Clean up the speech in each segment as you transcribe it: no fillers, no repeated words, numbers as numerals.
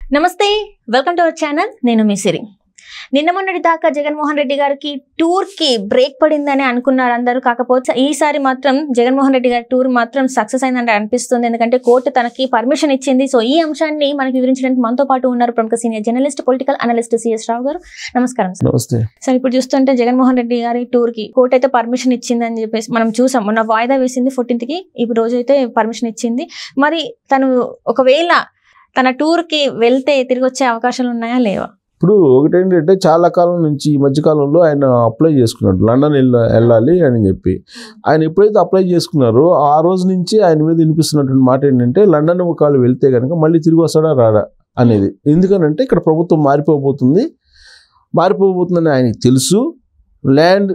నమస్తే, welcome to our channel. నేను మీ సిరి. నిన్న మొన్నటి దాకా జగన్మోహన్ రెడ్డి గారికి టూర్ కి బ్రేక్ పడిందని అనుకున్నారు అందరూ. కాకపోతే ఈసారి మాత్రం జగన్మోహన్ రెడ్డి గారి టూర్ మాత్రం సక్సెస్ అయిందంటే అనిపిస్తుంది. ఎందుకంటే కోర్టు తనకి పర్మిషన్ ఇచ్చింది. సో ఈ అంశాన్ని మనకి వివరించడానికి మనతో పాటు ఉన్నారు ప్రముఖ senior journalist, political analyst CS Rao గారు. నమస్కారం సార్. నమస్తే సార్, ఇప్పుడు చూస్తుంటే జగన్మోహన్ రెడ్డి గారి టూర్ కి కోర్టు అయితే పర్మిషన్ ఇచ్చింది అని చెప్పేసి మనం చూసాం. మొన్న వాయిదా వేసింది 14th కి, ఇప్పుడు రోజు అయితే పర్మిషన్ ఇచ్చింది. మరి తను ఒకవేళ తన టూర్ కి వెళ్తే తిరిగి వచ్చే అవకాశాలు ఉన్నాయా లేవా? ఇప్పుడు ఒకటేంటంటే చాలా కాలం నుంచి ఈ మధ్యకాలంలో ఆయన అప్లై చేసుకున్నాడు, లండన్ వెళ్ళాలి అని చెప్పి. ఆయన ఎప్పుడైతే అప్లై చేసుకున్నారో ఆ రోజు నుంచి ఆయన మీద వినిపిస్తున్నటువంటి మాట ఏంటంటే లండన్ ఒకవేళ వెళ్తే కనుక మళ్ళీ తిరిగి వస్తాడా రాడా అనేది. ఎందుకనంటే ఇక్కడ ప్రభుత్వం మారిపోబోతుందని ఆయనకి తెలుసు. ల్యాండ్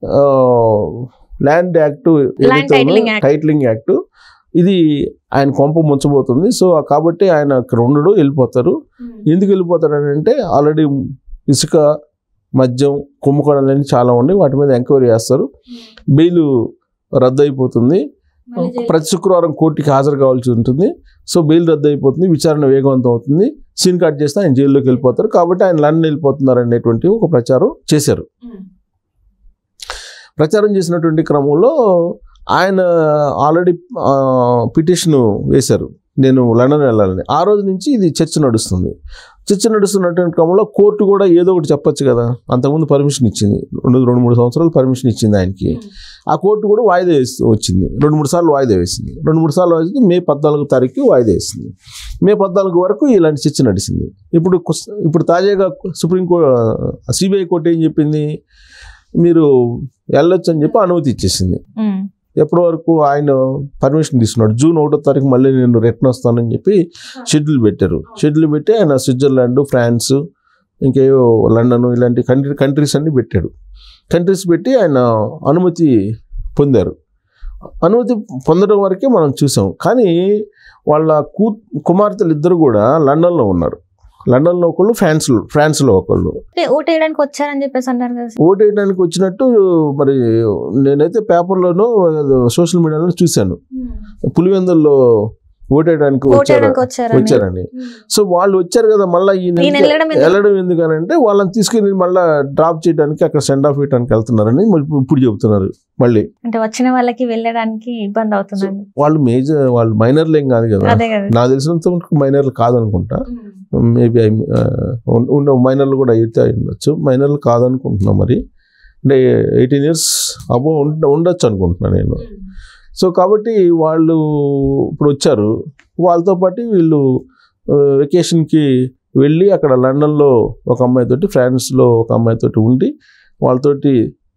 యాక్ట్, టైటిలింగ్ యాక్ట్, ఇది ఆయన కొంప ముంచబోతుంది. సో కాబట్టి ఆయన అక్కడ ఉండడు, వెళ్ళిపోతారు. ఎందుకు వెళ్ళిపోతారు అని అంటే ఆల్రెడీ ఇసుక, మద్యం, కుంభకోణాలన్నీ చాలా ఉన్నాయి. వాటి మీద ఎంక్వైరీ చేస్తారు. బెయిల్ రద్దు అయిపోతుంది. ప్రతి శుక్రవారం కోర్టుకి హాజరు కావాల్సి ఉంటుంది. సో బెయిల్ రద్దు అయిపోతుంది, విచారణ వేగవంతం అవుతుంది. సీన్ కట్ చేస్తే ఆయన జైల్లోకి వెళ్ళిపోతారు. కాబట్టి ఆయన లండన్ వెళ్ళిపోతున్నారు అనేటువంటి ఒక ప్రచారం చేశారు. ప్రచారం చేసినటువంటి క్రమంలో ఆయన ఆల్రెడీ పిటిషన్ వేశారు, నేను లండన్ వెళ్ళాలని. ఆ రోజు నుంచి ఇది చర్చ నడుస్తున్నటువంటి క్రమంలో కోర్టు కూడా ఏదో ఒకటి చెప్పొచ్చు కదా. అంతకుముందు పర్మిషన్ ఇచ్చింది, 2-3 సంవత్సరాలు పర్మిషన్ ఇచ్చింది ఆయనకి. ఆ కోర్టు కూడా వాయిదా వచ్చింది, 2-3 సార్లు వాయిదా వేసింది. 2-3 సార్లు వేసింది. మే 14వ తారీఖు వాయిదా వేసింది. మే 14 వరకు ఇలాంటి చర్చ నడిచింది. ఇప్పుడు తాజాగా సిబిఐ కోర్టు ఏం చెప్పింది, మీరు వెళ్ళొచ్చు అని చెప్పి అనుమతి ఇచ్చేసింది. ఎప్పటి వరకు ఆయన పర్మిషన్ తీసుకున్నాడు, జూన్ 1వ తారీఖు మళ్ళీ నేను రిటర్న్ వస్తానని చెప్పి షెడ్యూల్ పెట్టి ఆయన స్విట్జర్లాండ్, ఫ్రాన్స్, ఇంకేవో లండన్, ఇలాంటి కంట్రీస్ అన్ని కంట్రీస్ పెట్టి ఆయన అనుమతి పొందారు. అనుమతి పొందడం వరకే మనం చూసాం. కానీ వాళ్ళ కుమార్తెలు ఇద్దరు కూడా లండన్లో ఉన్నారు. లండన్లో ఒకళ్ళు, ఫ్రాన్స్లో ఒకళ్ళు. ఓటేయడానికి వచ్చారని చెప్పేసి అన్నారు కదా. ఓటేయడానికి వచ్చినట్టు మరి నేనైతే పేపర్లోనూ సోషల్ మీడియాలో చూశాను. పులివెందుల్లో ఓటేయడానికి వచ్చారని. సో వాళ్ళు వచ్చారు కదా, మళ్ళీ వెళ్ళడం ఎందుకనంటే వాళ్ళని తీసుకుని మళ్ళీ డ్రాప్ చేయడానికి, అక్కడ సెండ్ ఆఫ్ చేయడానికి వెళ్తున్నారని ఇప్పుడు చెబుతున్నారు. మళ్ళీ అంటే వచ్చిన వాళ్ళకి వెళ్ళడానికి ఇబ్బంది అవుతుంది. వాళ్ళు మైనర్లు ఏం కాదు కదా, నాకు తెలిసినంత మైనర్లు కాదనుకుంటా. మేబీ మైనర్లు కూడా అయితే ఉండొచ్చు, మైనర్లు కాదనుకుంటున్నా. మరి అంటే 18 years అబోవ్ ఉండొచ్చు అనుకుంటున్నాను నేను. సో కాబట్టి వాళ్ళు ఇప్పుడు వచ్చారు. వాళ్ళతో పాటు వీళ్ళు వెకేషన్కి వెళ్ళి అక్కడ లండన్లో ఒక అమ్మాయితోటి, ఫ్రాన్స్లో ఒక అమ్మాయితోటి ఉండి వాళ్ళతోటి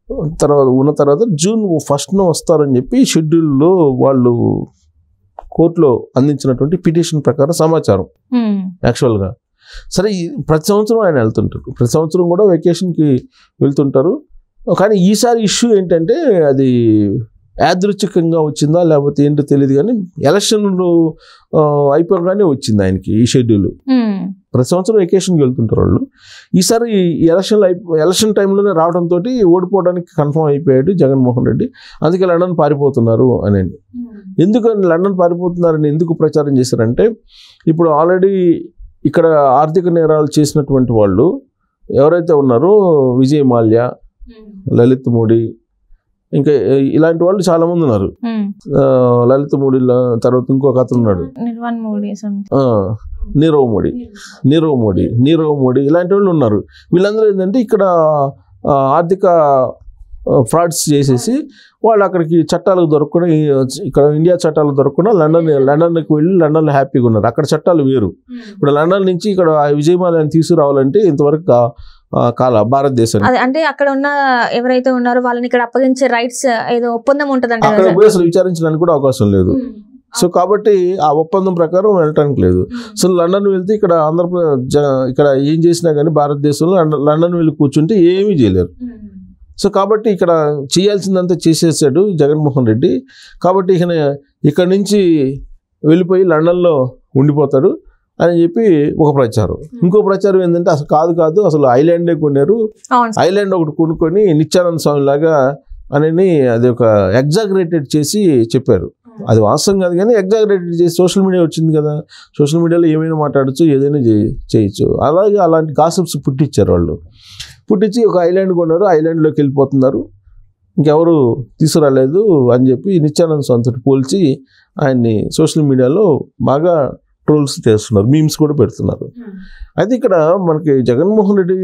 తర్వాత జూన్ 1st వస్తారని చెప్పి షెడ్యూల్లో వాళ్ళు కోర్టులో అందించినటువంటి పిటిషన్ ప్రకారం సమాచారం. యాక్చువల్గా సరే, ప్రతి సంవత్సరం ఆయన వెళ్తుంటారు, ప్రతి సంవత్సరం కూడా వెకేషన్కి వెళ్తుంటారు. కానీ ఈసారి ఇష్యూ ఏంటంటే అది యాదృచ్ఛికంగా వచ్చిందా లేకపోతే ఏంటో తెలియదు, కానీ ఎలక్షన్లు అయిపోగానే వచ్చింది ఆయనకి ఈ షెడ్యూల్. ప్రతి సంవత్సరం వెకేషన్కి వెళ్తుంటారు వాళ్ళు. ఈసారి ఎలక్షన్ టైంలోనే రావడంతో ఓడిపోవడానికి కన్ఫర్మ్ అయిపోయాడు జగన్మోహన్ రెడ్డి. అందుకే లండన్ పారిపోతున్నారు అని. ఎందుకని లండన్ పారిపోతున్నారని ఎందుకు ప్రచారం చేశారంటే, ఇప్పుడు ఆల్రెడీ ఇక్కడ ఆర్థిక నేరాలు చేసినటువంటి వాళ్ళు ఎవరైతే ఉన్నారో, విజయ్ మాల్యా, లలిత్ మోడీ, ఇంకా ఇలాంటి వాళ్ళు చాలా మంది ఉన్నారు. లలిత్ మోడీ తర్వాత ఇంకొక అతను ఉన్నాడు, నీరవ్ మోడీ, ఇలాంటి వాళ్ళు ఉన్నారు. వీళ్ళందరూ ఏంటంటే ఇక్కడ ఆర్థిక ఫ్రాడ్స్ చేసేసి వాళ్ళు అక్కడికి చట్టాలకు దొరకకుండా, ఇక్కడ ఇండియా చట్టాలు దొరకకుండా లండన్కి వెళ్ళి లండన్లో హ్యాపీగా ఉన్నారు. అక్కడ చట్టాలు వేరు. ఇప్పుడు లండన్ నుంచి ఇక్కడ విజయమాల్యాన్ని తీసుకురావాలంటే ఇంతవరకు భారతదేశం అంటే అక్కడ ఉన్న ఎవరైతే ఉన్నారో వాళ్ళని ఇక్కడ అప్పగించే రైట్స్ ఏదో ఒప్పందం ఉంటుంది, అక్కడ అసలు విచారించడానికి కూడా అవకాశం లేదు. సో కాబట్టి ఆ ఒప్పందం ప్రకారం వెళ్ళటానికి లేదు. సో లండన్ వెళ్తే ఇక్కడ ఇక్కడ ఏం చేసినా కానీ భారతదేశంలో లండన్ వెళ్ళి కూర్చుంటే ఏమీ చేయలేరు. సో కాబట్టి ఇక్కడ చేయాల్సిందంతా చేసేసాడు జగన్మోహన్ రెడ్డి. కాబట్టి ఇక్కడ నుంచి వెళ్ళిపోయి లండన్లో ఉండిపోతాడు అని చెప్పి ఒక ప్రచారం. ఇంకో ప్రచారం ఏంటంటే అసలు కాదు అసలు ఐలాండే కొన్నారు, ఐలాండ్ ఒకటి కొనుక్కొని నిత్యానంద స్వామి లాగా అని అది ఒక ఎగ్జాగరేటెడ్ చేసి చెప్పారు. అది వాస్తవం కాదు కానీ ఎగ్జాగరేటెడ్ చేసి సోషల్ మీడియా వచ్చింది కదా, సోషల్ మీడియాలో ఏమైనా మాట్లాడచ్చు, ఏదైనా చేయొచ్చు. అలాగే అలాంటి గాసిప్స్ పుట్టించారు వాళ్ళు. పుట్టించి ఒక ఐలాండ్ కొన్నారు, ఐలాండ్లోకి వెళ్ళిపోతున్నారు, ఇంకెవరు తీసుకురాలేదు అని చెప్పి నిత్యానంద స్వామితో పోల్చి ఆయన్ని సోషల్ మీడియాలో బాగా ట్రోల్స్ చేస్తున్నారు, మీమ్స్ కూడా పెడుతున్నారు. అయితే ఇక్కడ మనకి జగన్మోహన్ రెడ్డి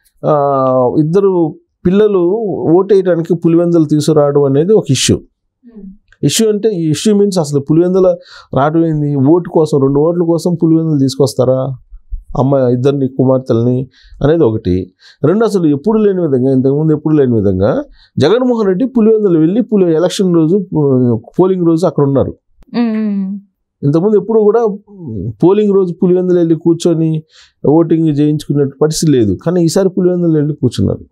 ఇద్దరు పిల్లలు ఓటేయడానికి పులివెందులు తీసుకురావడం అనేది ఒక ఇష్యూ. ఇష్యూ అంటే ఈ ఇష్యూ మీన్స్ అసలు పులివెందుల రావడం ఏంది, ఓటు కోసం 2 ఓట్ల కోసం పులివెందులు తీసుకొస్తారా ఇద్దరిని కుమార్తెల్ని అనేది ఒకటి. 2 అసలు ఎప్పుడు లేని విధంగా, ఇంతకుముందు ఎప్పుడు లేని విధంగా జగన్మోహన్ రెడ్డి పులివెందులు వెళ్ళి ఎలక్షన్ రోజు పోలింగ్ రోజు అక్కడ ఉన్నారు. ఇంతకుముందు ఎప్పుడు కూడా పోలింగ్ రోజు పులివెందులు వెళ్ళి కూర్చొని ఓటింగ్ చేయించుకునే పరిస్థితి లేదు, కానీ ఈసారి పులివెందులు వెళ్ళి కూర్చున్నారు.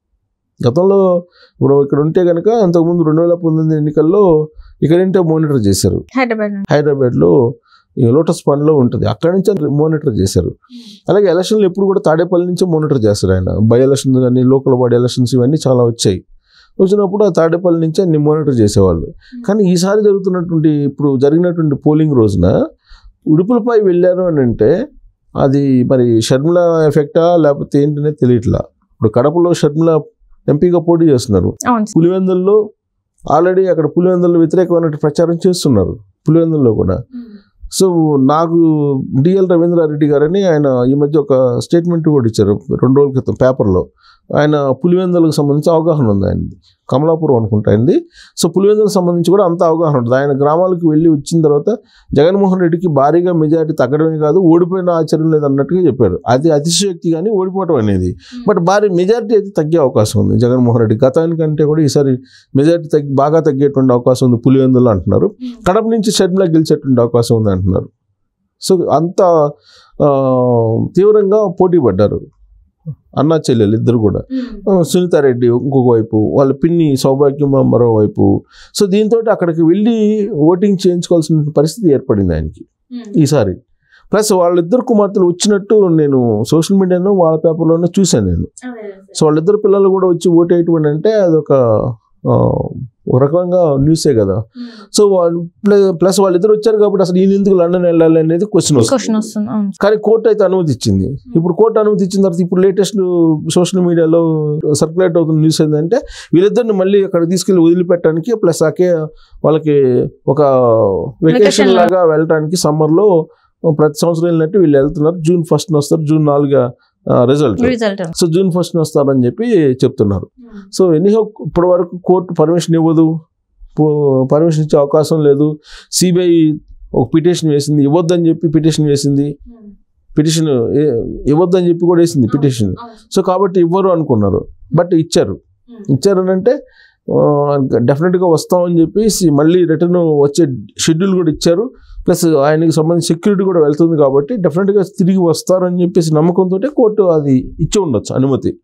గతంలో ఇప్పుడు ఇక్కడ ఉంటే కనుక అంతకుముందు 2019 ఎన్నికల్లో ఇక్కడంటే మానిటర్ చేశారు, హైదరాబాద్లో లోటస్ పాండ్లో ఉంటుంది, అక్కడి నుంచి మానిటర్ చేశారు. అలాగే ఎలక్షన్లు ఎప్పుడు కూడా తాడేపల్లి నుంచే మానిటర్ చేస్తారు ఆయన. బై ఎలక్షన్స్ కానీ లోకల్ బాడీ ఎలక్షన్స్ ఇవన్నీ చాలా వచ్చాయి. వచ్చినప్పుడు ఆ తాడేపల్లి నుంచి అన్ని మానిటర్ చేసేవాళ్ళు. కానీ ఈసారి ఇప్పుడు జరిగినటువంటి పోలింగ్ రోజున ఉడుపులపై వెళ్ళారు అని అంటే అది మరి షర్మిల ఎఫెక్టా లేకపోతే ఏంటనే తెలియట్లా. ఇప్పుడు కడపలో షర్మిల ఎంపీగా పోటీ చేస్తున్నారు, పులివెందుల్లో ఆల్రెడీ అక్కడ పులివెందుల్లో వ్యతిరేకమైన ప్రచారం చేస్తున్నారు పులివెందుల్లో కూడా. సో నాకు డిఎల్ రవీంద్రారెడ్డి గారని ఆయన ఈ మధ్య ఒక స్టేట్మెంట్ కూడా ఇచ్చారు 2 రోజుల క్రితం పేపర్లో. ఆయన పులివెందులకు సంబంధించి అవగాహన ఉంది ఆయనది, కమలాపురం అనుకుంటా అయింది. సో పులివెందులకు సంబంధించి కూడా అంత అవగాహన ఉంటుంది. ఆయన గ్రామాలకు వెళ్ళి వచ్చిన తర్వాత జగన్మోహన్ రెడ్డికి భారీగా మెజారిటీ తగ్గడమే కాదు, ఓడిపోయిన ఆశ్చర్యం లేదు అన్నట్టుగా చెప్పారు. అది అతిశయోక్తి కానీ ఓడిపోవడం అనేది, బట్ భారీ మెజారిటీ అయితే తగ్గే అవకాశం ఉంది జగన్మోహన్ రెడ్డి. గతానికంటే కూడా ఈసారి మెజారిటీ బాగా తగ్గేటువంటి అవకాశం ఉంది పులివెందులు అంటున్నారు. కడప నుంచి షర్మిల గెలిచేటువంటి అవకాశం ఉంది అంటున్నారు. సో అంత తీవ్రంగా పోటీ పడ్డారు అన్నా చెల్లెలు ఇద్దరు కూడా. సునీతారెడ్డి ఇంకొక వైపు, వాళ్ళ పిన్ని సౌభాగ్యం మరోవైపు. సో దీంతో అక్కడికి వెళ్ళి ఓటింగ్ చేయించుకోవాల్సిన పరిస్థితి ఏర్పడింది ఆయనకి ఈసారి. ప్లస్ వాళ్ళిద్దరు కుమార్తెలు వచ్చినట్టు నేను సోషల్ మీడియాలో వాళ్ళ పేపర్లోనే చూశాను నేను. సో వాళ్ళిద్దరు పిల్లలు కూడా వచ్చి ఓటు వేయటం అంటే అదొక ఒక రకంగా న్యూసే కదా. సో ప్లస్ వాళ్ళిద్దరు వచ్చారు కాబట్టి అసలు ఈయన ఎందుకు లండన్ వెళ్ళాలి అనేది క్వశ్చన్ వస్తుంది. కానీ కోర్టు అయితే అనుమతి ఇచ్చింది. ఇప్పుడు కోర్టు అనుమతి ఇచ్చిన తర్వాత ఇప్పుడు లేటెస్ట్ సోషల్ మీడియాలో సర్క్యులేట్ అవుతున్న న్యూస్ ఏంటంటే వీళ్ళిద్దరిని మళ్ళీ అక్కడ తీసుకెళ్ళి వదిలిపెట్టడానికి, ప్లస్ వాళ్ళకి ఒక వెకేషన్ లాగా వెళ్ళడానికి సమ్మర్లో ప్రతి సంవత్సరం వెళ్ళినట్టు వీళ్ళు వెళ్తున్నారు. June 1st వస్తారు, June 4 result. So June 1st వస్తారని చెప్పి చెప్తున్నారు. సో ఎనీహౌ ఇప్పటి వరకు కోర్టు పర్మిషన్ ఇవ్వదు, పర్మిషన్ ఇచ్చే అవకాశం లేదు. సిబిఐ ఒక పిటిషన్ వేసింది, ఇవ్వద్దని చెప్పి పిటిషన్ వేసింది, పిటిషన్ ఇవ్వద్దని చెప్పి కూడా వేసింది పిటిషన్. సో కాబట్టి ఇవ్వరు అనుకున్నారు, బట్ ఇచ్చారు అని అంటే డెఫినెట్గా వస్తామని చెప్పేసి మళ్ళీ రిటర్న్ వచ్చే షెడ్యూల్ కూడా ఇచ్చారు. ప్లస్ ఆయనకి సంబంధించి సెక్యూరిటీ కూడా వెళ్తుంది కాబట్టి డెఫినెట్గా తిరిగి వస్తారని చెప్పేసి నమ్మకంతో కోర్టు అది ఇచ్చి ఉండొచ్చు అనుమతి.